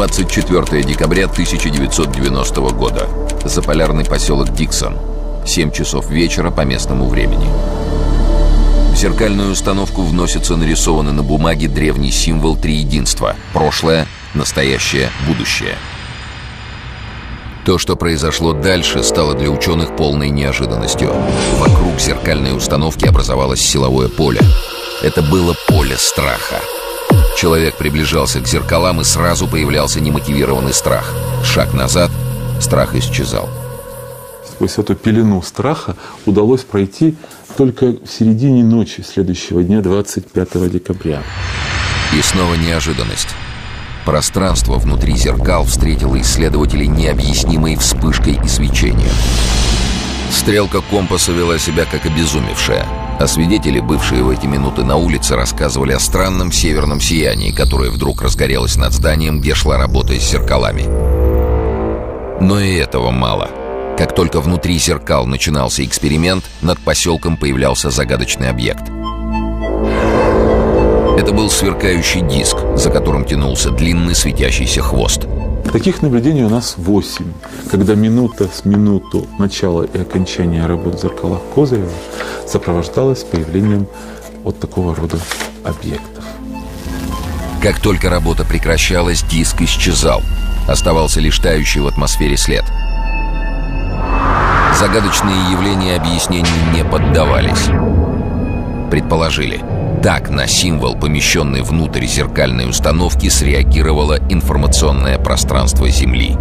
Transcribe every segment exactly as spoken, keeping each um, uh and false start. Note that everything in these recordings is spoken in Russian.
двадцать четвёртое декабря тысяча девятьсот девяностого года. Заполярный поселок Диксон. семь часов вечера по местному времени. В зеркальную установку вносится нарисованный на бумаге древний символ триединства – прошлое, настоящее, будущее. То, что произошло дальше, стало для ученых полной неожиданностью. Вокруг зеркальной установки образовалось силовое поле. Это было поле страха. Человек приближался к зеркалам, и сразу появлялся немотивированный страх. Шаг назад – страх исчезал. Сквозь эту пелену страха удалось пройти только в середине ночи следующего дня, двадцать пятого декабря. И снова неожиданность. Пространство внутри зеркал встретило исследователей необъяснимой вспышкой и свечением. Стрелка компаса вела себя как обезумевшая, а свидетели, бывшие в эти минуты на улице, рассказывали о странном северном сиянии, которое вдруг разгорелось над зданием, где шла работа с зеркалами. Но и этого мало. Как только внутри зеркал начинался эксперимент, над поселком появлялся загадочный объект. Это был сверкающий диск, за которым тянулся длинный светящийся хвост. Таких наблюдений у нас восемь, когда минута с минуту начала и окончания работ в зеркалах Козырева сопровождалась появлением вот такого рода объектов. Как только работа прекращалась, диск исчезал. Оставался лишь тающий в атмосфере след. Загадочные явления объяснению не поддавались. Предположили, так на символ, помещенный внутрь зеркальной установки, среагировало информационное пространство Земли.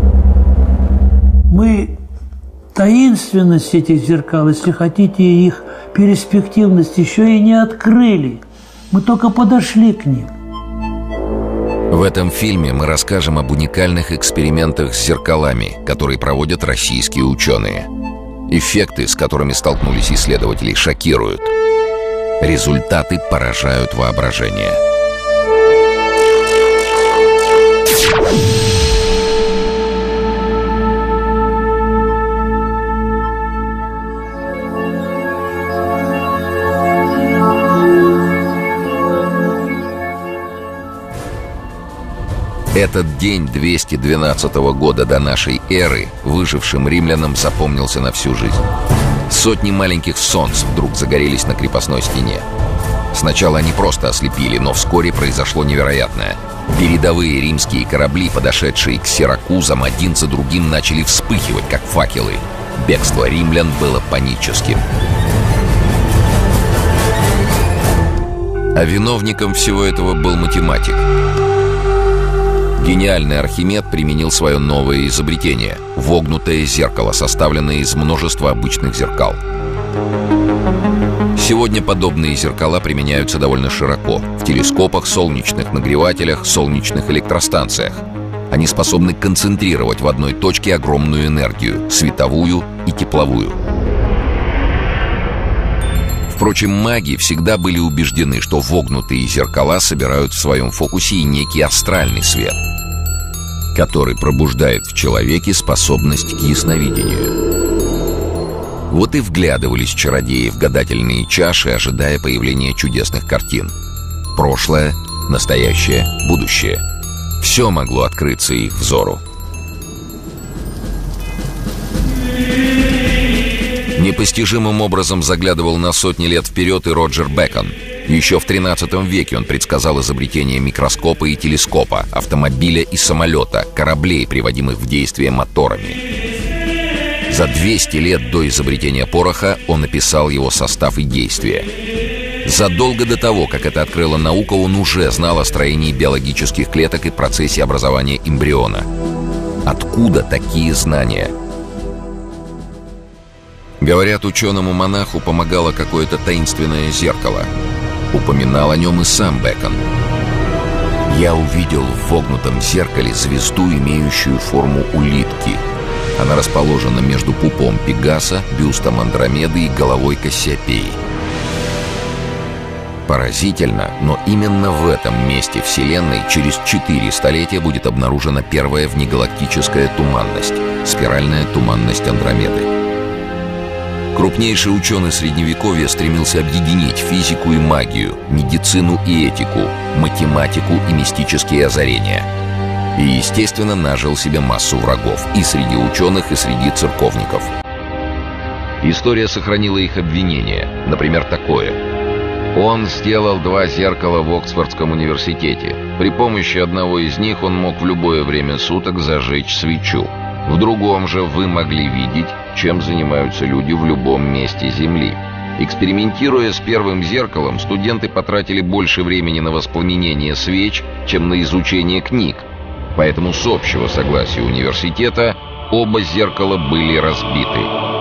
Мы таинственность этих зеркал, если хотите, их перспективность еще и не открыли. Мы только подошли к ним. В этом фильме мы расскажем об уникальных экспериментах с зеркалами, которые проводят российские ученые. Эффекты, с которыми столкнулись исследователи, шокируют. Результаты поражают воображение. Этот день двести двенадцатого года до нашей эры выжившим римлянам запомнился на всю жизнь. Сотни маленьких солнц вдруг загорелись на крепостной стене. Сначала они просто ослепили, но вскоре произошло невероятное. Передовые римские корабли, подошедшие к Сиракузам, один за другим начали вспыхивать, как факелы. Бегство римлян было паническим. А виновником всего этого был математик. Гениальный Архимед применил свое новое изобретение – вогнутое зеркало, составленное из множества обычных зеркал. Сегодня подобные зеркала применяются довольно широко – в телескопах, солнечных нагревателях, солнечных электростанциях. Они способны концентрировать в одной точке огромную энергию – световую и тепловую. Впрочем, маги всегда были убеждены, что вогнутые зеркала собирают в своем фокусе и некий астральный свет, который пробуждает в человеке способность к ясновидению. Вот и вглядывались чародеи в гадательные чаши, ожидая появления чудесных картин. Прошлое, настоящее, будущее. Все могло открыться их взору. Непостижимым образом заглядывал на сотни лет вперед и Роджер Бэкон. Еще в тринадцатом веке он предсказал изобретение микроскопа и телескопа, автомобиля и самолета, кораблей, приводимых в действие моторами. За двести лет до изобретения пороха он описал его состав и действия. Задолго до того, как это открыла наука, он уже знал о строении биологических клеток и процессе образования эмбриона. Откуда такие знания? Говорят, ученому-монаху помогало какое-то таинственное зеркало. Упоминал о нем и сам Бэкон. «Я увидел в вогнутом зеркале звезду, имеющую форму улитки. Она расположена между пупом Пегаса, бюстом Андромеды и головой Кассиопеи». Поразительно, но именно в этом месте Вселенной через четыре столетия будет обнаружена первая внегалактическая туманность — спиральная туманность Андромеды. Крупнейший ученый Средневековья стремился объединить физику и магию, медицину и этику, математику и мистические озарения. И, естественно, нажил себе массу врагов и среди ученых, и среди церковников. История сохранила их обвинения. Например, такое. Он сделал два зеркала в Оксфордском университете. При помощи одного из них он мог в любое время суток зажечь свечу. В другом же вы могли видеть, чем занимаются люди в любом месте Земли. Экспериментируя с первым зеркалом, студенты потратили больше времени на воспламенение свеч, чем на изучение книг. Поэтому с общего согласия университета оба зеркала были разбиты.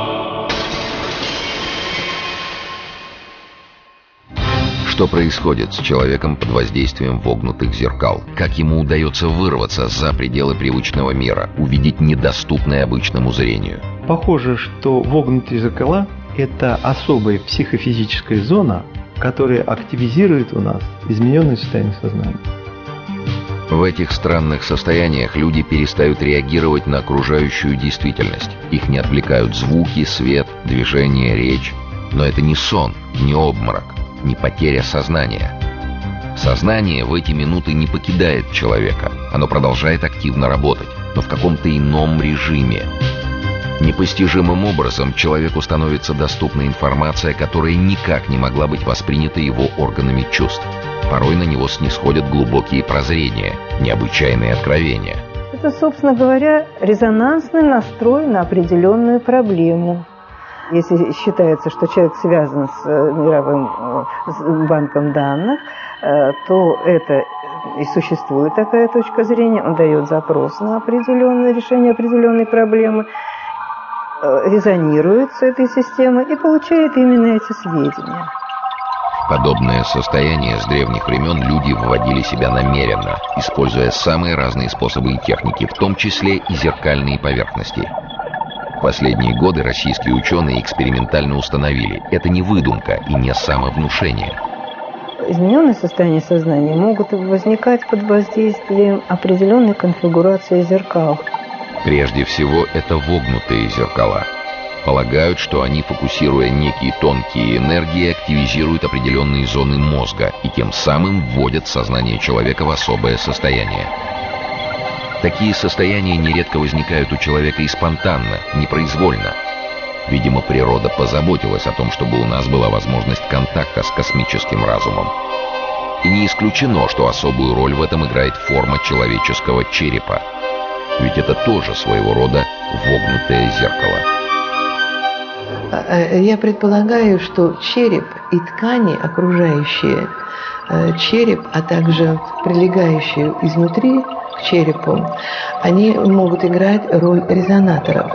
Что происходит с человеком под воздействием вогнутых зеркал? Как ему удается вырваться за пределы привычного мира, увидеть недоступное обычному зрению? Похоже, что вогнутые зеркала – это особая психофизическая зона, которая активизирует у нас измененное состояние сознания. В этих странных состояниях люди перестают реагировать на окружающую действительность. Их не отвлекают звуки, свет, движение, речь. Но это не сон, не обморок, не потеря сознания. Сознание в эти минуты не покидает человека. Оно продолжает активно работать, но в каком-то ином режиме. Непостижимым образом человеку становится доступна информация, которая никак не могла быть воспринята его органами чувств. Порой на него снисходят глубокие прозрения, необычайные откровения. Это, собственно говоря, резонансный настрой на определенную проблему. Если считается, что человек связан с мировым с банком данных, то это и существует такая точка зрения. Он дает запрос на определенное решение определенной проблемы, резонирует с этой системой и получает именно эти сведения. В подобное состояние с древних времен люди вводили себя намеренно, используя самые разные способы и техники, в том числе и зеркальные поверхности. В последние годы российские ученые экспериментально установили, это не выдумка и не самовнушение. Измененные состояния сознания могут возникать под воздействием определенной конфигурации зеркал. Прежде всего, это вогнутые зеркала. Полагают, что они, фокусируя некие тонкие энергии, активизируют определенные зоны мозга и тем самым вводят сознание человека в особое состояние. Такие состояния нередко возникают у человека и спонтанно, непроизвольно. Видимо, природа позаботилась о том, чтобы у нас была возможность контакта с космическим разумом. И не исключено, что особую роль в этом играет форма человеческого черепа. Ведь это тоже своего рода вогнутое зеркало. Я предполагаю, что череп и ткани, окружающие череп, а также прилегающие изнутри к черепу, они могут играть роль резонаторов.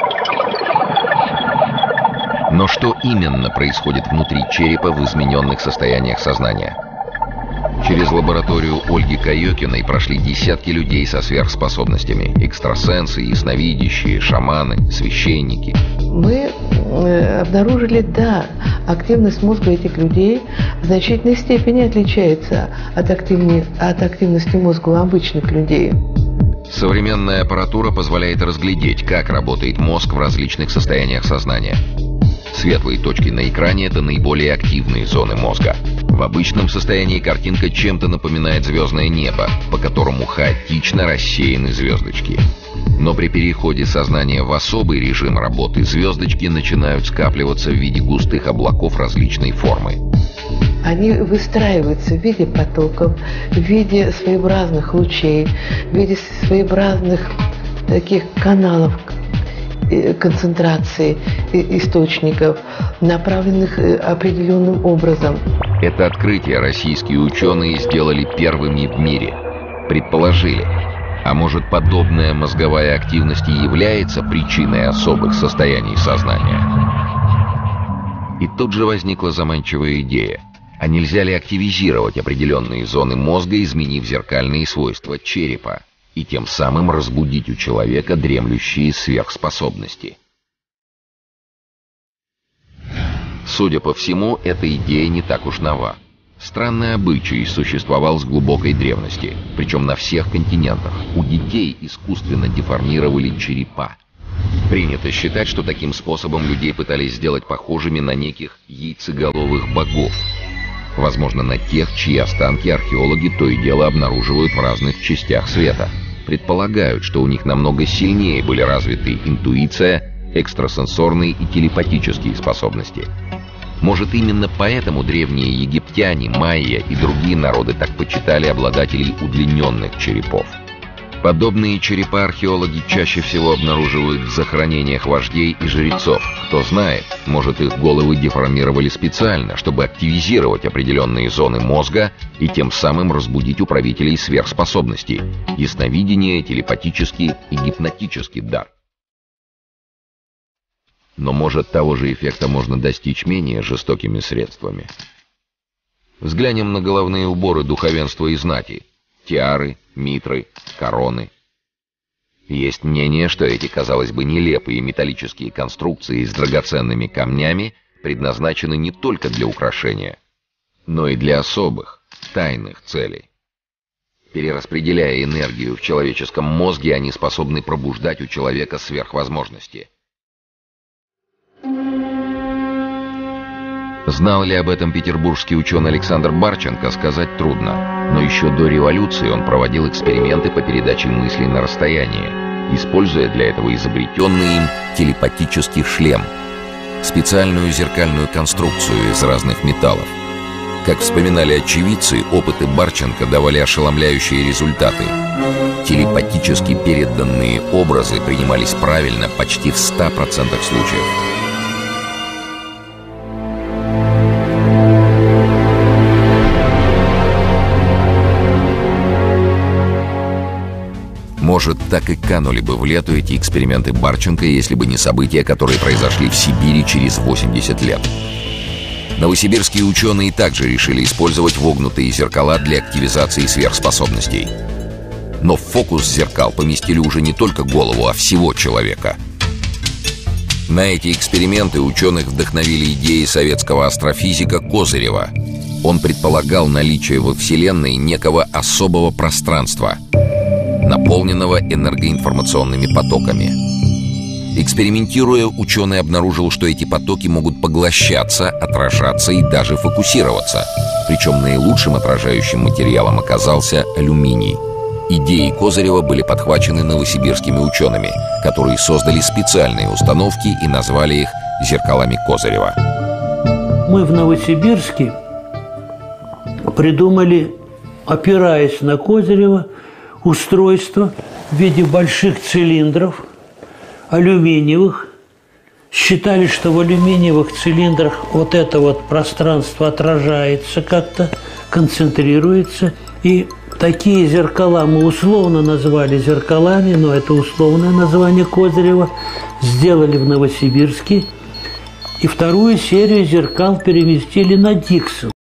Но что именно происходит внутри черепа в измененных состояниях сознания? Через лабораторию Ольги Каёкиной прошли десятки людей со сверхспособностями. Экстрасенсы, ясновидящие, шаманы, священники. Мы обнаружили, да, активность мозга этих людей в значительной степени отличается от, активни... от активности мозга у обычных людей. Современная аппаратура позволяет разглядеть, как работает мозг в различных состояниях сознания. Светлые точки на экране – это наиболее активные зоны мозга. В обычном состоянии картинка чем-то напоминает звездное небо, по которому хаотично рассеяны звездочки. Но при переходе сознания в особый режим работы звездочки начинают скапливаться в виде густых облаков различной формы. Они выстраиваются в виде потоков, в виде своеобразных лучей, в виде своеобразных таких каналов концентрации источников, направленных определенным образом. Это открытие российские ученые сделали первыми в мире. Предположили, а может, подобная мозговая активность и является причиной особых состояний сознания? И тут же возникла заманчивая идея. А нельзя ли активизировать определенные зоны мозга, изменив зеркальные свойства черепа, и тем самым разбудить у человека дремлющие сверхспособности? Судя по всему, эта идея не так уж нова. Странный обычай существовал с глубокой древности, причем на всех континентах. У детей искусственно деформировали черепа. Принято считать, что таким способом людей пытались сделать похожими на неких яйцеголовых богов. Возможно, на тех, чьи останки археологи то и дело обнаруживают в разных частях света. предполагают, что у них намного сильнее были развиты интуиция, экстрасенсорные и телепатические способности. Может, именно поэтому древние египтяне, майя и другие народы так почитали обладателей удлиненных черепов. Подобные черепа археологи чаще всего обнаруживают в захоронениях вождей и жрецов. Кто знает, может, их головы деформировали специально, чтобы активизировать определенные зоны мозга и тем самым разбудить у правителей сверхспособности – ясновидение, телепатический и гипнотический дар. Но, может, того же эффекта можно достичь менее жестокими средствами. Взглянем на головные уборы духовенства и знати – тиары, митры, короны. Есть мнение, что эти, казалось бы, нелепые металлические конструкции с драгоценными камнями предназначены не только для украшения, но и для особых, тайных целей. Перераспределяя энергию в человеческом мозге, они способны пробуждать у человека сверхвозможности. Знал ли об этом петербургский ученый Александр Барченко, сказать трудно. Но еще до революции он проводил эксперименты по передаче мыслей на расстояние, используя для этого изобретенный им телепатический шлем, специальную зеркальную конструкцию из разных металлов. Как вспоминали очевидцы, опыты Барченко давали ошеломляющие результаты. Телепатически переданные образы принимались правильно почти в ста процентах случаев. Может, так и канули бы в лету эти эксперименты Барченко, если бы не события, которые произошли в Сибири через восемьдесят лет. Новосибирские ученые также решили использовать вогнутые зеркала для активизации сверхспособностей. Но в фокус зеркал поместили уже не только голову, а всего человека. На эти эксперименты ученых вдохновили идеи советского астрофизика Козырева. Он предполагал наличие во Вселенной некого особого пространства, наполненного энергоинформационными потоками. Экспериментируя, ученый обнаружил, что эти потоки могут поглощаться, отражаться и даже фокусироваться. Причем наилучшим отражающим материалом оказался алюминий. Идеи Козырева были подхвачены новосибирскими учеными, которые создали специальные установки и назвали их зеркалами Козырева. Мы в Новосибирске придумали, опираясь на Козырева, устройство в виде больших цилиндров, алюминиевых. Считали, что в алюминиевых цилиндрах вот это вот пространство отражается как-то, концентрируется. И такие зеркала мы условно назвали зеркалами, но это условное название Козырева, сделали в Новосибирске. И вторую серию зеркал переместили на Диксон.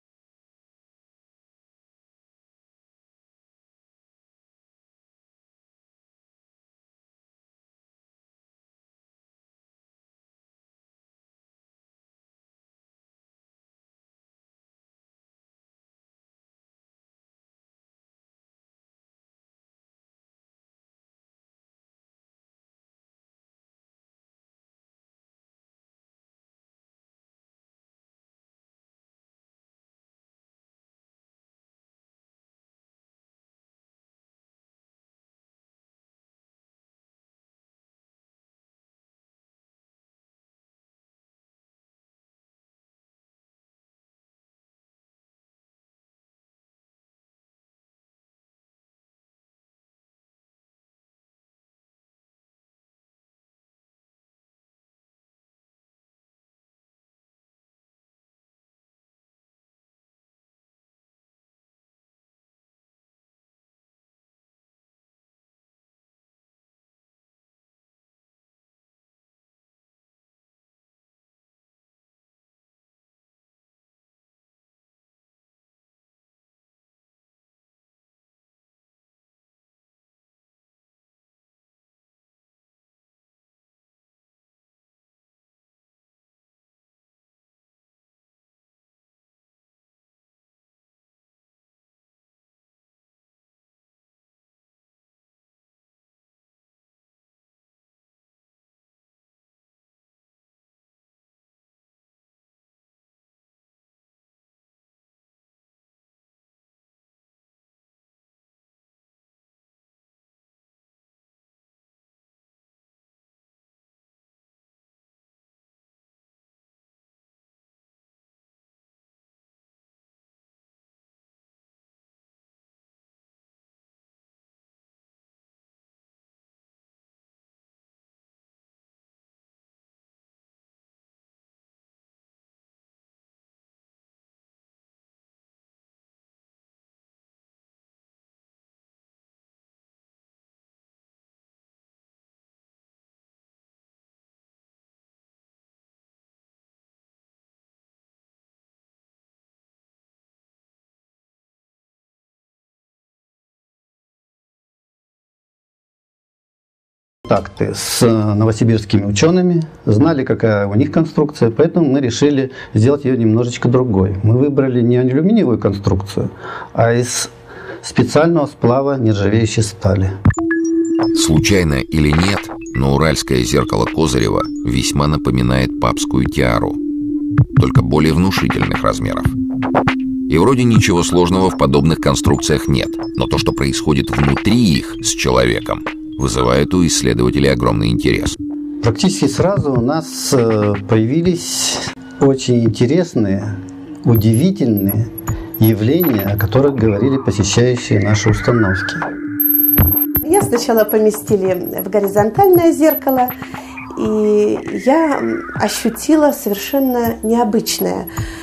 контакты с новосибирскими учеными, знали, какая у них конструкция, поэтому мы решили сделать ее немножечко другой. Мы выбрали не алюминиевую конструкцию, а из специального сплава нержавеющей стали. Случайно или нет, но уральское зеркало Козырева весьма напоминает папскую тиару, только более внушительных размеров. И вроде ничего сложного в подобных конструкциях нет, но то, что происходит внутри их с человеком, вызывает у исследователей огромный интерес. Практически сразу у нас появились очень интересные, удивительные явления, о которых говорили посещающие наши установки. Меня сначала поместили в горизонтальное зеркало, и я ощутила совершенно необычное.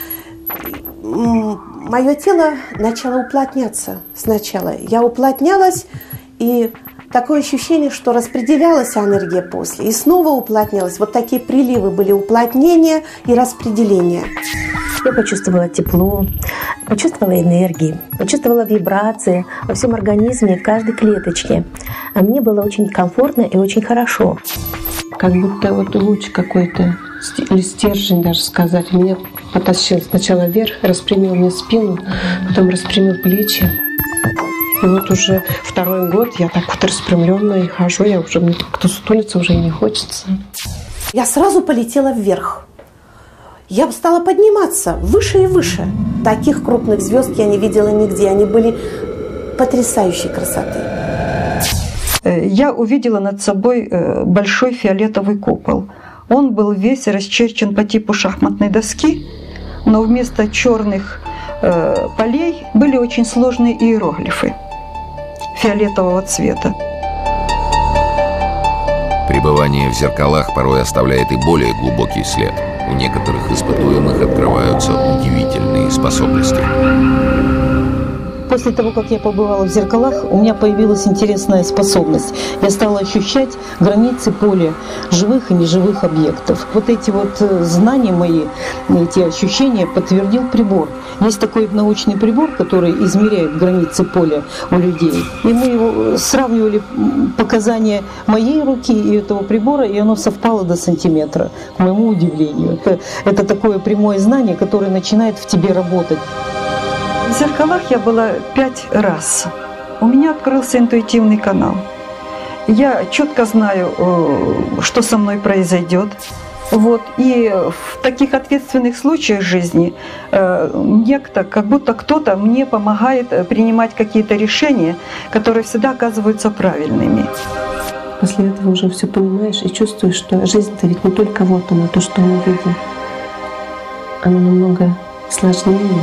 Мое тело начало уплотняться сначала. Я уплотнялась, и такое ощущение, что распределялась энергия после, и снова уплотнялась. Вот такие приливы были уплотнения и распределения. Я почувствовала тепло, почувствовала энергии, почувствовала вибрации во всем организме, в каждой клеточке. А мне было очень комфортно и очень хорошо. Как будто вот луч какой-то, или стержень даже сказать, меня потащил сначала вверх, распрямил мне спину, потом распрямил плечи. И вот уже второй год я так вот распрямленная хожу, я уже, мне как-то сутулиться уже и не хочется. Я сразу полетела вверх. Я стала подниматься выше и выше. Таких крупных звезд я не видела нигде. Они были потрясающей красоты. Я увидела над собой большой фиолетовый купол. Он был весь расчерчен по типу шахматной доски, но вместо черных полей были очень сложные иероглифы фиолетового цвета. Пребывание в зеркалах порой оставляет и более глубокий след. У некоторых испытуемых открываются удивительные способности. После того, как я побывала в зеркалах, у меня появилась интересная способность. Я стала ощущать границы поля живых и неживых объектов. Вот эти вот знания мои, эти ощущения подтвердил прибор. Есть такой научный прибор, который измеряет границы поля у людей. И мы его сравнивали показания моей руки и этого прибора, и оно совпало до сантиметра, к моему удивлению. Это такое прямое знание, которое начинает в тебе работать. В зеркалах я была пять раз. У меня открылся интуитивный канал. Я четко знаю, что со мной произойдет. Вот. И в таких ответственных случаях жизни некто, как будто кто-то мне помогает принимать какие-то решения, которые всегда оказываются правильными. После этого уже все понимаешь и чувствуешь, что жизнь-то ведь не только вот она, то, что мы видим. Она намного сложнее.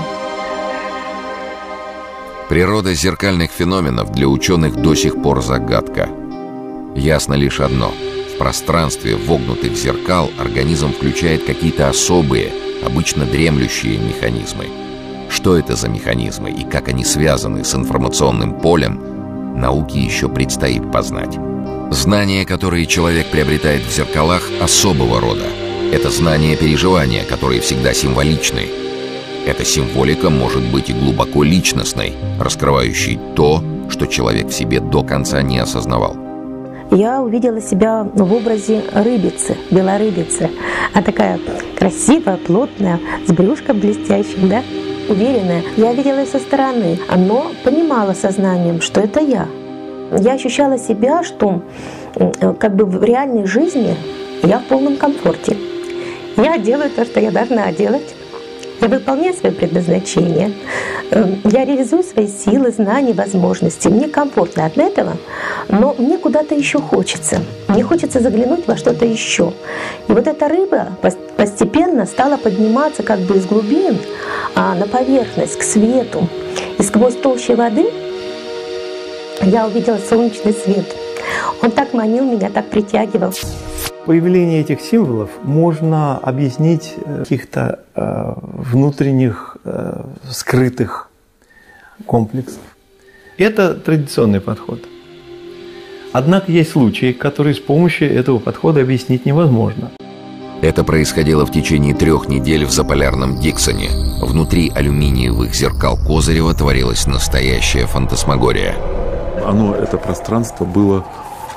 Природа зеркальных феноменов для ученых до сих пор загадка. Ясно лишь одно. В пространстве вогнутых зеркал организм включает какие-то особые, обычно дремлющие механизмы. Что это за механизмы и как они связаны с информационным полем, науке еще предстоит познать. Знания, которые человек приобретает в зеркалах, особого рода. Это знания переживания, которые всегда символичны. Эта символика может быть и глубоко личностной, раскрывающей то, что человек в себе до конца не осознавал. Я увидела себя в образе рыбицы, белорыбицы. А такая красивая, плотная, с брюшком блестящим, да, уверенная. Я видела ее со стороны, но понимала сознанием, что это я. Я ощущала себя, что как бы в реальной жизни я в полном комфорте. Я делаю то, что я должна делать. Я выполняю свое предназначение, я реализую свои силы, знания, возможности. Мне комфортно от этого, но мне куда-то еще хочется. Мне хочется заглянуть во что-то еще. И вот эта рыба постепенно стала подниматься как бы из глубин на поверхность, к свету. И сквозь толщу воды я увидела солнечный свет. Он так манил меня, так притягивал. Появление этих символов можно объяснить каких-то э, внутренних э, скрытых комплексов. Это традиционный подход. Однако есть случаи, которые с помощью этого подхода объяснить невозможно. Это происходило в течение трех недель в заполярном Диксоне. Внутри алюминиевых зеркал Козырева творилась настоящая фантасмагория. Оно, это пространство было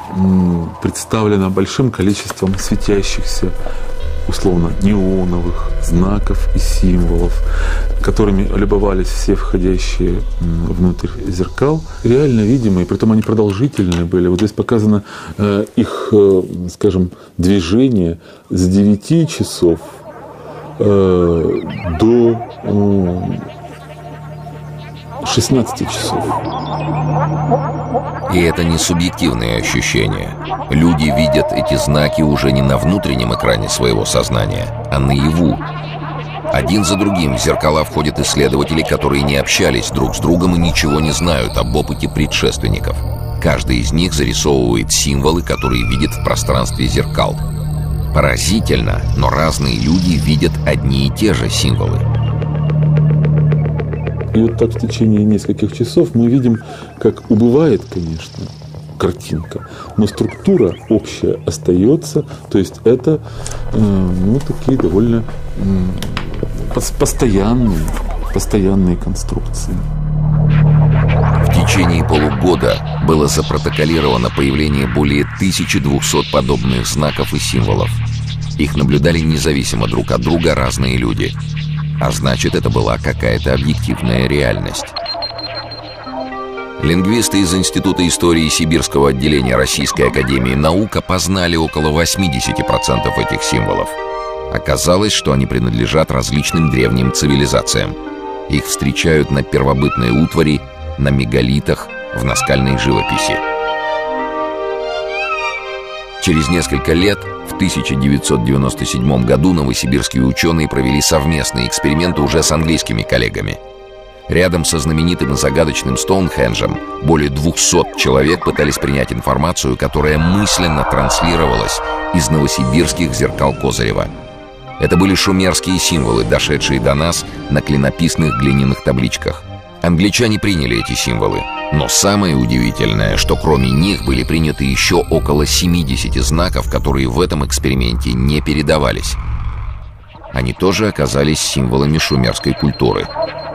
представлена большим количеством светящихся, условно, неоновых знаков и символов, которыми любовались все входящие внутрь зеркал, реально видимые, притом они продолжительные были. Вот здесь показано э, их, э, скажем, движение с девяти часов э, до э, шестнадцати часов. И это не субъективные ощущения. Люди видят эти знаки уже не на внутреннем экране своего сознания, а наяву. Один за другим в зеркала входят исследователи, которые не общались друг с другом и ничего не знают об опыте предшественников. Каждый из них зарисовывает символы, которые видит в пространстве зеркал. Поразительно, но разные люди видят одни и те же символы. И вот так в течение нескольких часов мы видим, как убывает, конечно, картинка, но структура общая остается, то есть это э, ну, такие довольно э, постоянные, постоянные конструкции. В течение полугода было запротоколировано появление более тысячи двухсот подобных знаков и символов. Их наблюдали независимо друг от друга разные люди. А значит, это была какая-то объективная реальность. Лингвисты из Института истории Сибирского отделения Российской академии наук опознали около восьмидесяти процентов этих символов. Оказалось, что они принадлежат различным древним цивилизациям. Их встречают на первобытной утвари, на мегалитах, в наскальной живописи. Через несколько лет, в тысяча девятьсот девяносто седьмом году, новосибирские ученые провели совместные эксперименты уже с английскими коллегами. Рядом со знаменитым и загадочным Стоунхенджем более двухсот человек пытались принять информацию, которая мысленно транслировалась из новосибирских зеркал Козырева. Это были шумерские символы, дошедшие до нас на клинописных глиняных табличках. Англичане приняли эти символы, но самое удивительное, что кроме них были приняты еще около семидесяти знаков, которые в этом эксперименте не передавались. Они тоже оказались символами шумерской культуры.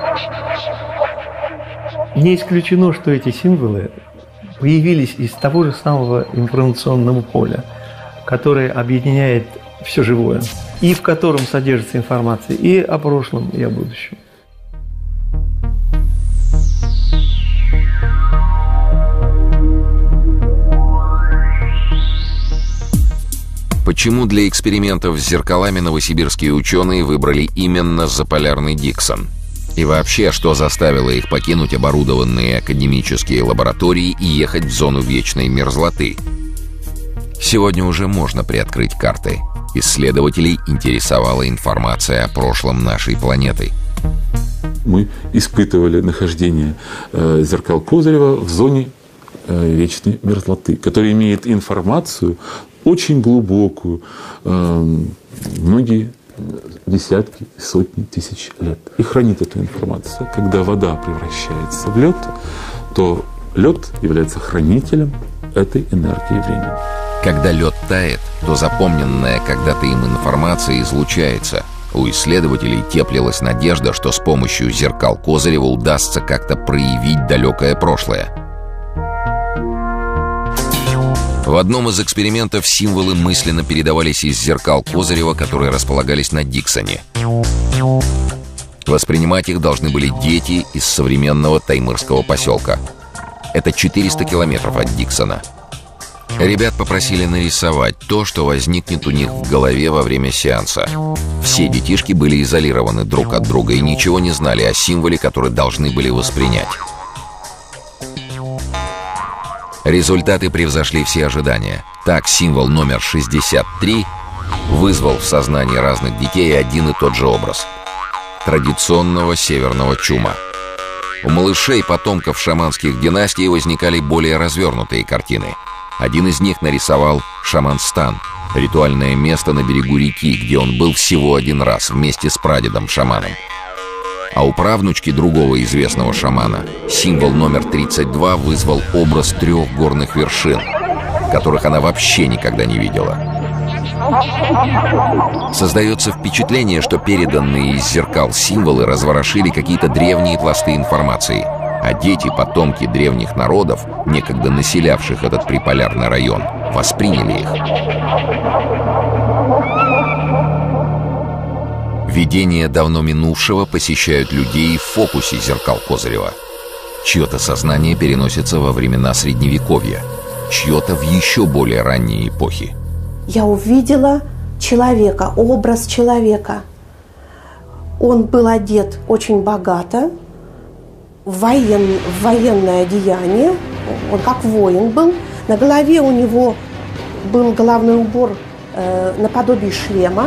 Не исключено, что эти символы появились из того же самого информационного поля, которое объединяет все живое, и в котором содержится информация и о прошлом, и о будущем. Почему для экспериментов с зеркалами новосибирские ученые выбрали именно заполярный Диксон? И вообще, что заставило их покинуть оборудованные академические лаборатории и ехать в зону вечной мерзлоты? Сегодня уже можно приоткрыть карты. Исследователей интересовала информация о прошлом нашей планеты. Мы испытывали нахождение э, зеркал Козырева в зоне э, вечной мерзлоты, которая имеет информацию очень глубокую, э, многие десятки, сотни тысяч лет. И хранит эту информацию. Когда вода превращается в лед, то лед является хранителем этой энергии времени. Когда лед тает, то запомненная когда-то им информация излучается. У исследователей теплилась надежда, что с помощью зеркал Козырева удастся как-то проявить далекое прошлое. В одном из экспериментов символы мысленно передавались из зеркал Козырева, которые располагались на Диксоне. Воспринимать их должны были дети из современного таймырского поселка. Это четыреста километров от Диксона. Ребят попросили нарисовать то, что возникнет у них в голове во время сеанса. Все детишки были изолированы друг от друга и ничего не знали о символе, который должны были воспринять. Результаты превзошли все ожидания. Так, символ номер шестьдесят три вызвал в сознании разных детей один и тот же образ – традиционного северного чума. У малышей, потомков шаманских династий, возникали более развернутые картины. Один из них нарисовал шаманстан – ритуальное место на берегу реки, где он был всего один раз вместе с прадедом-шаманом. А у правнучки другого известного шамана символ номер тридцать два вызвал образ трех горных вершин, которых она вообще никогда не видела. Создается впечатление, что переданные из зеркал символы разворошили какие-то древние пласты информации. А дети, потомки древних народов, некогда населявших этот приполярный район, восприняли их. Видения давно минувшего посещают людей в фокусе зеркал Козырева. Чье-то сознание переносится во времена Средневековья, чье-то в еще более ранние эпохи. Я увидела человека, образ человека. Он был одет очень богато, в, воен, в военное одеяние, он как воин был. На голове у него был головной убор э, наподобие шлема.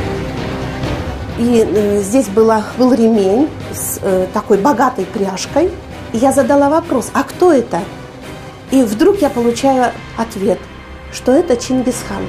И э, здесь было, был ремень с э, такой богатой пряжкой. И я задала вопрос, а кто это? И вдруг я получаю ответ, что это Чингисхан.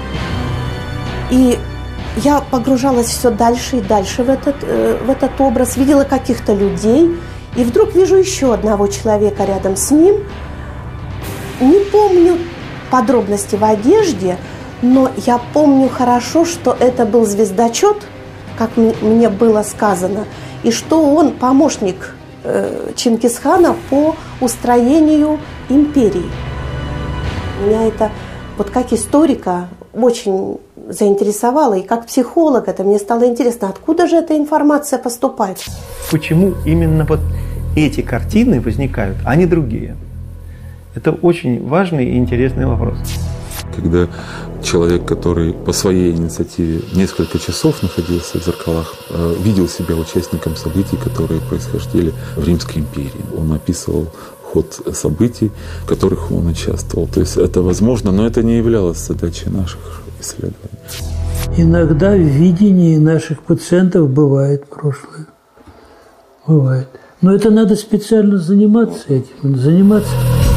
И я погружалась все дальше и дальше в этот, э, в этот образ, видела каких-то людей. И вдруг вижу еще одного человека рядом с ним. Не помню подробности в одежде, но я помню хорошо, что это был звездочет, как мне было сказано, и что он помощник э, Чингисхана по устроению империи. Меня это, вот как историка, очень заинтересовало, и как психолог это мне стало интересно, откуда же эта информация поступает. Почему именно вот эти картины возникают, а не другие? Это очень важный и интересный вопрос. Когда человек, который по своей инициативе несколько часов находился в зеркалах, видел себя участником событий, которые происходили в Римской империи. Он описывал ход событий, в которых он участвовал. То есть это возможно, но это не являлось задачей наших исследований. Иногда в видении наших пациентов бывает прошлое. Бывает. Но это надо специально заниматься этим, заниматься.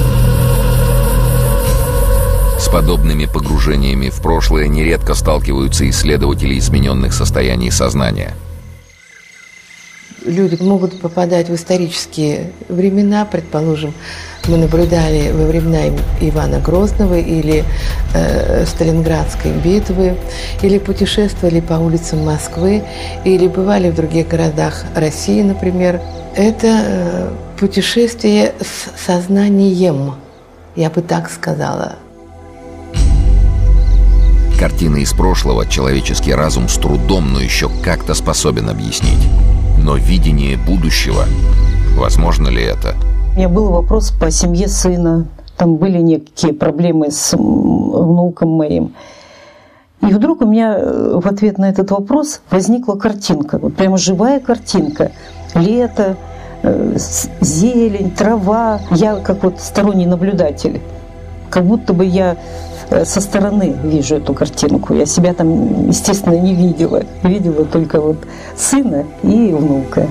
С подобными погружениями в прошлое нередко сталкиваются исследователи измененных состояний сознания. Люди могут попадать в исторические времена, предположим, мы наблюдали во времена Ивана Грозного или э, Сталинградской битвы, или путешествовали по улицам Москвы, или бывали в других городах России, например. Это э, путешествие с сознанием, я бы так сказала. Картины из прошлого человеческий разум с трудом, но еще как-то способен объяснить. Но видение будущего, возможно ли это? У меня был вопрос по семье сына. Там были некие проблемы с внуком моим. И вдруг у меня в ответ на этот вопрос возникла картинка. Вот прямо живая картинка. Лето, зелень, трава. Я как вот сторонний наблюдатель. Как будто бы я со стороны вижу эту картинку. Я себя там, естественно, не видела. Видела только вот сына и внука.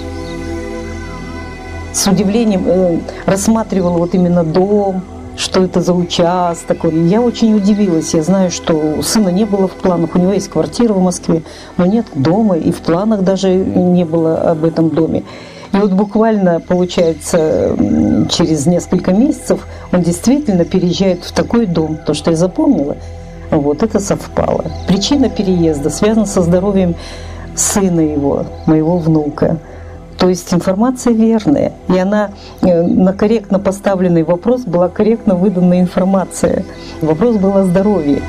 С удивлением э, рассматривала вот именно дом, что это за участок. Я очень удивилась. Я знаю, что у сына не было в планах. У него есть квартира в Москве, но нет дома. И в планах даже не было об этом доме. И вот буквально, получается, через несколько месяцев он действительно переезжает в такой дом. То, что я запомнила, вот это совпало. Причина переезда связана со здоровьем сына его, моего внука. То есть информация верная. И она на корректно поставленный вопрос была корректно выдана информация. Вопрос был о здоровье.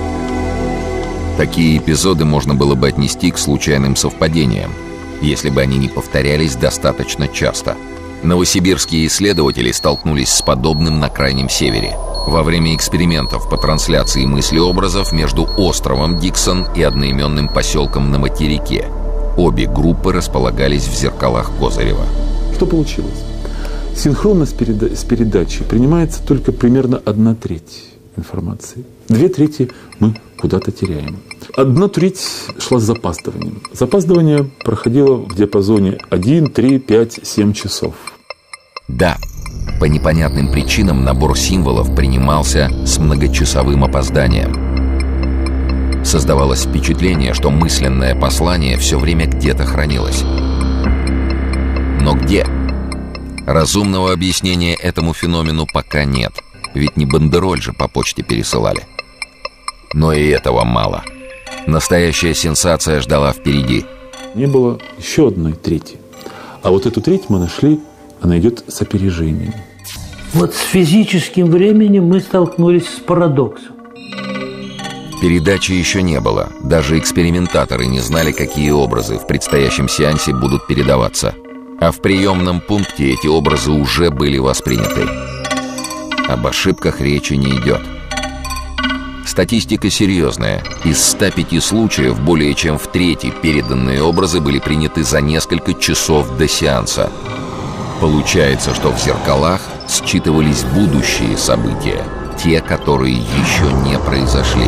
Такие эпизоды можно было бы отнести к случайным совпадениям, если бы они не повторялись достаточно часто. Новосибирские исследователи столкнулись с подобным на Крайнем Севере во время экспериментов по трансляции мыслеобразов между островом Диксон и одноименным поселком на материке. Обе группы располагались в зеркалах Козырева. Что получилось? Синхронность переда- с передачей принимается только примерно одна треть информации. Две трети мы куда-то теряем. Одна треть шла с запаздыванием. Запаздывание проходило в диапазоне один, три, пять, семь часов. Да, по непонятным причинам набор символов принимался с многочасовым опозданием. Создавалось впечатление, что мысленное послание все время где-то хранилось. Но где? Разумного объяснения этому феномену пока нет, ведь не бандероль же по почте пересылали. Но и этого мало. Настоящая сенсация ждала впереди. Не было еще одной трети. А вот эту треть мы нашли она идет с опережением. Вот с физическим временем мы столкнулись с парадоксом. Передачи еще не было. Даже экспериментаторы не знали, какие образы в предстоящем сеансе будут передаваться. А в приемном пункте эти образы уже были восприняты. Об ошибках речи не идет. Статистика серьезная. Из ста пяти случаев более чем в трети переданные образы были приняты за несколько часов до сеанса. Получается, что в зеркалах считывались будущие события, те, которые еще не произошли.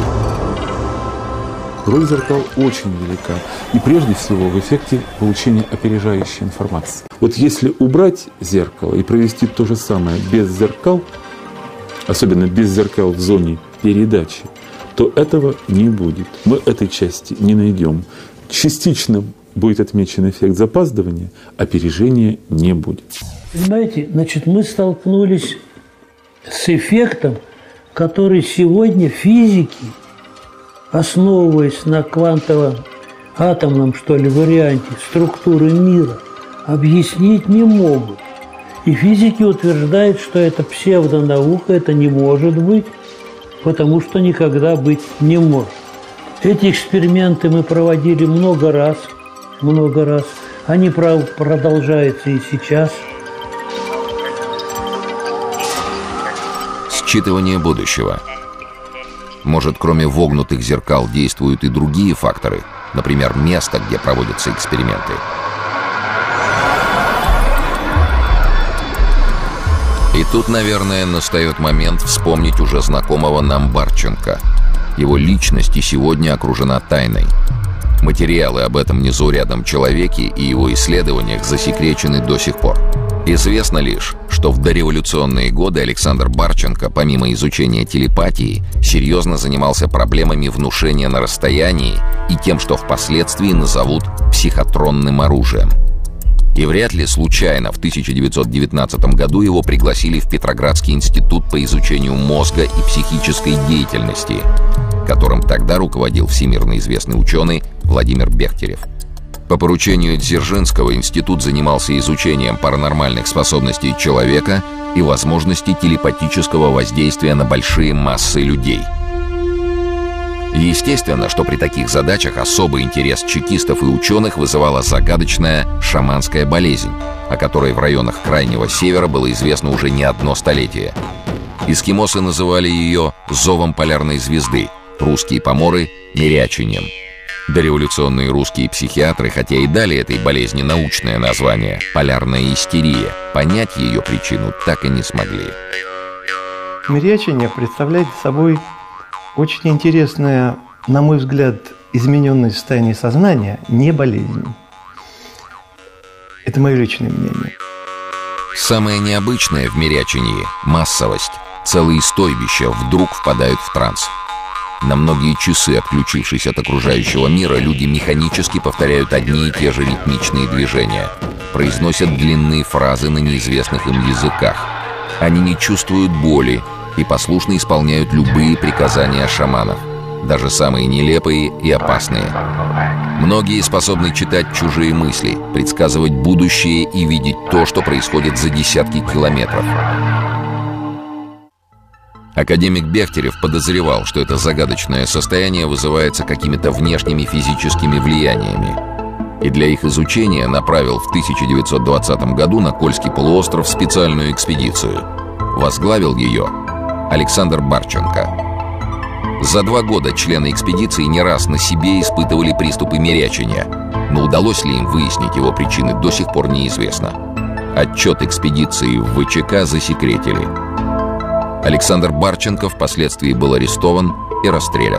Роль зеркал очень велика. И прежде всего в эффекте получения опережающей информации. Вот если убрать зеркало и провести то же самое без зеркал, особенно без зеркал в зоне передачи, то этого не будет. Мы этой части не найдем. Частично будет отмечен эффект запаздывания, опережения не будет. Понимаете, значит, мы столкнулись с эффектом, который сегодня физики, основываясь на квантово-атомном, что ли, варианте структуры мира, объяснить не могут. И физики утверждают, что это псевдонаука, это не может быть, потому что никогда быть не может. Эти эксперименты мы проводили много раз, много раз. Они продолжаются и сейчас. Считывание будущего. Может, кроме вогнутых зеркал действуют и другие факторы, например, место, где проводятся эксперименты. И тут, наверное, настает момент вспомнить уже знакомого нам Барченко. Его личность и сегодня окружена тайной. Материалы об этом незаурядном человеке и его исследованиях засекречены до сих пор. Известно лишь, что в дореволюционные годы Александр Барченко, помимо изучения телепатии, серьезно занимался проблемами внушения на расстоянии и тем, что впоследствии назовут психотронным оружием. И вряд ли случайно в тысяча девятьсот девятнадцатом году его пригласили в Петроградский институт по изучению мозга и психической деятельности, которым тогда руководил всемирно известный ученый Владимир Бехтерев. По поручению Дзержинского институт занимался изучением паранормальных способностей человека и возможности телепатического воздействия на большие массы людей. Естественно, что при таких задачах особый интерес чекистов и ученых вызывала загадочная шаманская болезнь, о которой в районах Крайнего Севера было известно уже не одно столетие. Эскимосы называли ее «зовом полярной звезды», русские поморы — «мирячением». Дореволюционные русские психиатры, хотя и дали этой болезни научное название — полярная истерия, понять ее причину так и не смогли. Мирячение представляет собой очень интересное, на мой взгляд, измененное состояние сознания, не болезнь. Это мое личное мнение. Самое необычное в мирячении — массовость. Целые стойбища вдруг впадают в транс. На многие часы, отключившись от окружающего мира, люди механически повторяют одни и те же ритмичные движения, произносят длинные фразы на неизвестных им языках. Они не чувствуют боли и послушно исполняют любые приказания шаманов, даже самые нелепые и опасные. Многие способны читать чужие мысли, предсказывать будущее и видеть то, что происходит за десятки километров. Академик Бехтерев подозревал, что это загадочное состояние вызывается какими-то внешними физическими влияниями, и для их изучения направил в тысяча девятьсот двадцатом году на Кольский полуостров специальную экспедицию. Возглавил ее Александр Барченко. За два года члены экспедиции не раз на себе испытывали приступы мирячения, но удалось ли им выяснить его причины, до сих пор неизвестно. Отчет экспедиции в ВЧК засекретили. Александр Барченко впоследствии был арестован и расстрелян.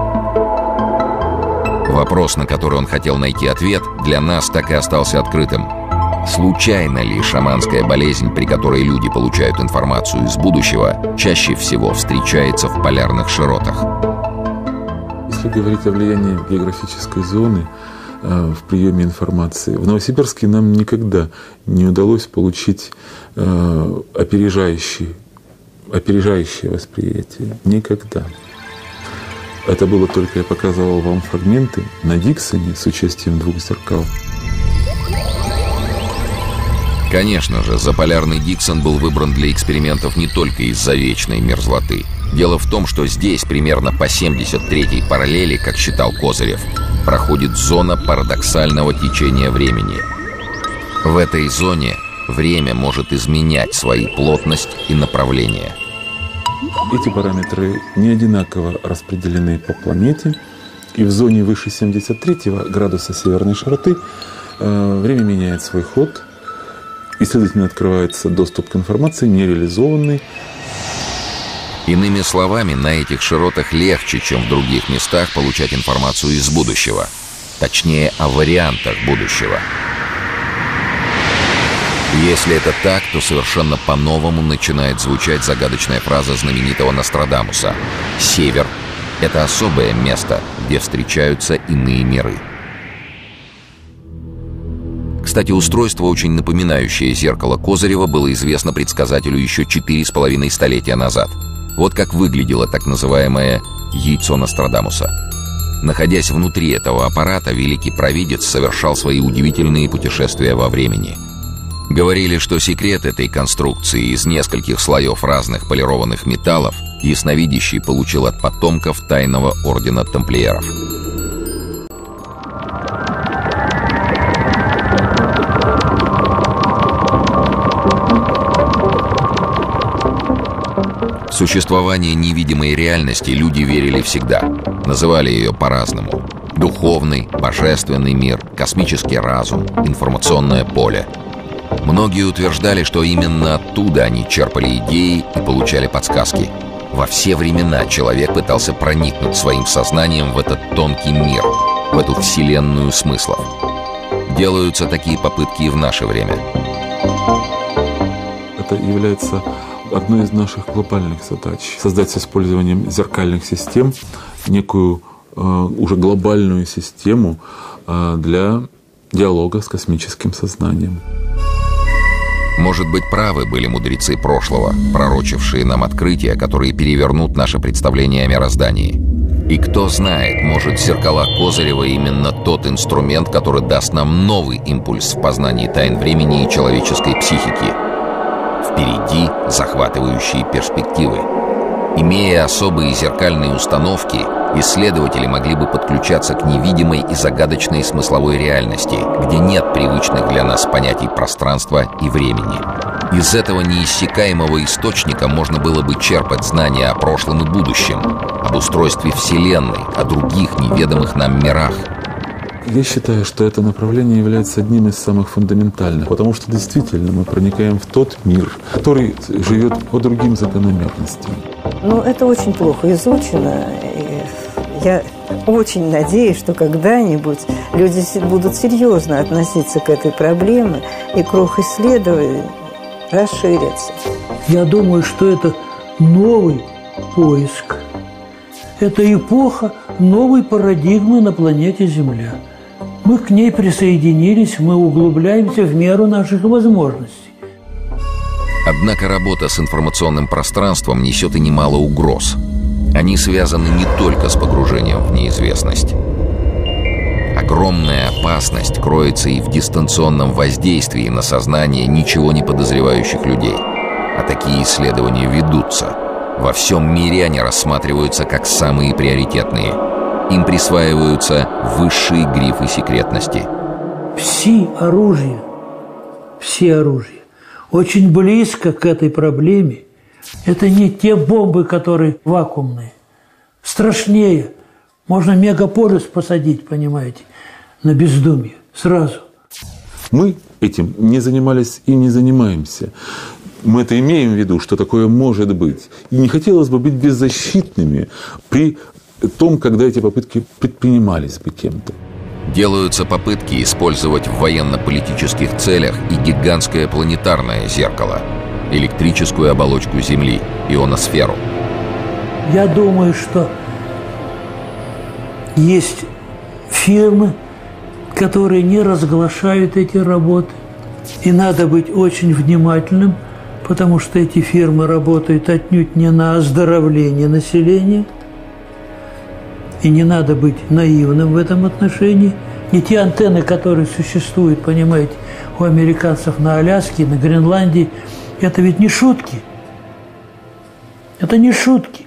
Вопрос, на который он хотел найти ответ, для нас так и остался открытым. Случайно ли шаманская болезнь, при которой люди получают информацию из будущего, чаще всего встречается в полярных широтах? Если говорить о влиянии географической зоны э, в приеме информации, в Новосибирске нам никогда не удалось получить э, опережающий опережающее восприятие. Никогда. Это было только, я показывал вам фрагменты на Диксоне с участием двух зеркал. Конечно же, заполярный Диксон был выбран для экспериментов не только из-за вечной мерзлоты. Дело в том, что здесь, примерно по семьдесят третьей параллели, как считал Козырев, проходит зона парадоксального течения времени. В этой зоне время может изменять свои плотность и направление. Эти параметры не одинаково распределены по планете, и в зоне выше семьдесят третьего градуса северной широты э, время меняет свой ход, и, следовательно, открывается доступ к информации, нереализованный. Иными словами, на этих широтах легче, чем в других местах, получать информацию из будущего. Точнее, о вариантах будущего. Если это так, то совершенно по-новому начинает звучать загадочная фраза знаменитого Нострадамуса: «Север — это особое место, где встречаются иные миры». Кстати, устройство, очень напоминающее зеркало Козырева, было известно предсказателю еще четыре с половиной столетия назад. Вот как выглядело так называемое «яйцо Нострадамуса». Находясь внутри этого аппарата, великий провидец совершал свои удивительные путешествия во времени. Говорили, что секрет этой конструкции из нескольких слоев разных полированных металлов ясновидящий получил от потомков тайного ордена тамплиеров. В существование невидимой реальности люди верили всегда. Называли ее по-разному: духовный, божественный мир, космический разум, информационное поле. Многие утверждали, что именно оттуда они черпали идеи и получали подсказки. Во все времена человек пытался проникнуть своим сознанием в этот тонкий мир, в эту вселенную смыслов. Делаются такие попытки и в наше время. Это является одной из наших глобальных задач — создать с использованием зеркальных систем некую э, уже глобальную систему э, для диалога с космическим сознанием. Может быть, правы были мудрецы прошлого, пророчившие нам открытия, которые перевернут наше представление о мироздании. И кто знает, может, зеркала Козырева именно тот инструмент, который даст нам новый импульс в познании тайн времени и человеческой психики. Впереди захватывающие перспективы. Имея особые зеркальные установки, исследователи могли бы подключаться к невидимой и загадочной смысловой реальности, где нет привычных для нас понятий пространства и времени. Из этого неиссякаемого источника можно было бы черпать знания о прошлом и будущем, об устройстве Вселенной, о других неведомых нам мирах. Я считаю, что это направление является одним из самых фундаментальных, потому что действительно мы проникаем в тот мир, который живет по другим закономерностям. Ну, это очень плохо изучено. И я очень надеюсь, что когда-нибудь люди будут серьезно относиться к этой проблеме, и круг исследований расширится. Я думаю, что это новый поиск. Это эпоха новой парадигмы на планете Земля. Мы к ней присоединились, мы углубляемся в меру наших возможностей. Однако работа с информационным пространством несет и немало угроз. Они связаны не только с погружением в неизвестность. Огромная опасность кроется и в дистанционном воздействии на сознание ничего не подозревающих людей. А такие исследования ведутся. Во всем мире они рассматриваются как самые приоритетные. Им присваиваются высшие грифы секретности. Пси-оружие, пси-оружие очень близко к этой проблеме. Это не те бомбы, которые вакуумные. Страшнее. Можно мегаполис посадить, понимаете, на бездумье сразу. Мы этим не занимались и не занимаемся. Мы это имеем в виду, что такое может быть. И не хотелось бы быть беззащитными при том, когда эти попытки предпринимались бы кем-то. Делаются попытки использовать в военно-политических целях и гигантское планетарное зеркало, электрическую оболочку Земли, ионосферу. Я думаю, что есть фирмы, которые не разглашают эти работы. И надо быть очень внимательным, потому что эти фирмы работают отнюдь не на оздоровление населения. И не надо быть наивным в этом отношении. И те антенны, которые существуют, понимаете, у американцев на Аляске, на Гренландии, это ведь не шутки. Это не шутки.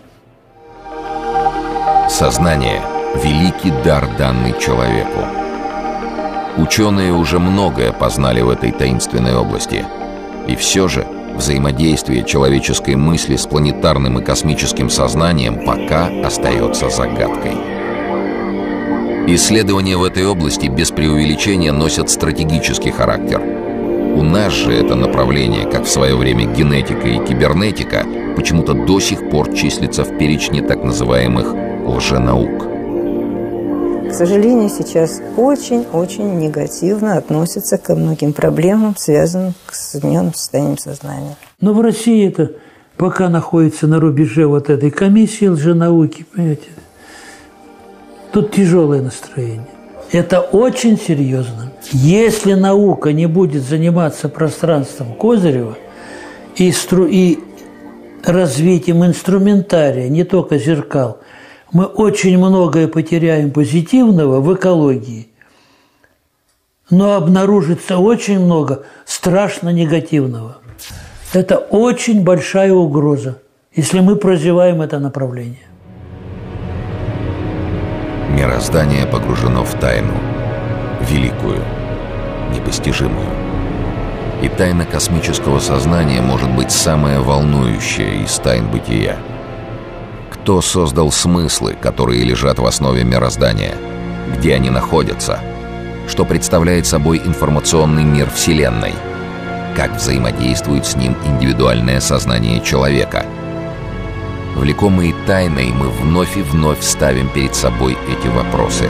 Сознание – великий дар, данный человеку. Ученые уже многое познали в этой таинственной области. И все же взаимодействие человеческой мысли с планетарным и космическим сознанием пока остается загадкой. Исследования в этой области без преувеличения носят стратегический характер. У нас же это направление, как в свое время генетика и кибернетика, почему-то до сих пор числится в перечне так называемых лженаук. К сожалению, сейчас очень-очень негативно относятся ко многим проблемам, связанным с измененным состоянием сознания. Но в России это пока находится на рубеже вот этой комиссии лженауки, понимаете. Тут тяжелое настроение. Это очень серьезно. Если наука не будет заниматься пространством Козырева и, стру... и развитием инструментария, не только зеркал, мы очень многое потеряем позитивного в экологии, но обнаружится очень много страшно негативного. Это очень большая угроза, если мы прозеваем это направление. Мироздание погружено в тайну, великую, непостижимую. И тайна космического сознания может быть самая волнующая из тайн бытия. Кто создал смыслы, которые лежат в основе мироздания? Где они находятся? Что представляет собой информационный мир Вселенной? Как взаимодействует с ним индивидуальное сознание человека? Влекомые тайной, мы вновь и вновь ставим перед собой эти вопросы.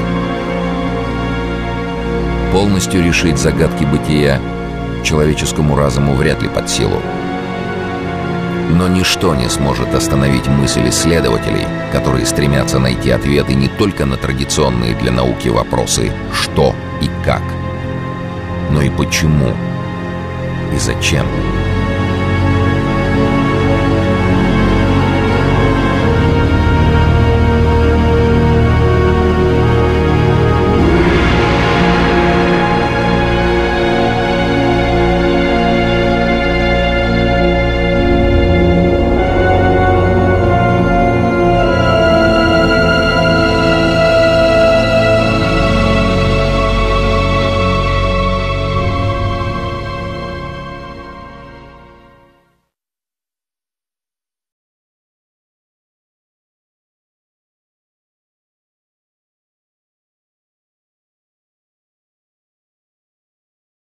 Полностью решить загадки бытия человеческому разуму вряд ли под силу. Но ничто не сможет остановить мысль исследователей, которые стремятся найти ответы не только на традиционные для науки вопросы «что» и «как», но и «почему» и «зачем».